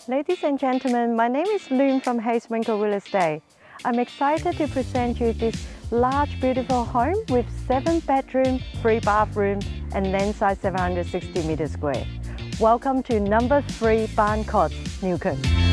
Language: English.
Ladies and gentlemen, my name is Luen from Winkle Real Estate. I'm excited to present you this large, beautiful home with 7 bedrooms, 3 bathrooms, and land size 760 meters square. Welcome to number 3 Bain Court, Newcomb.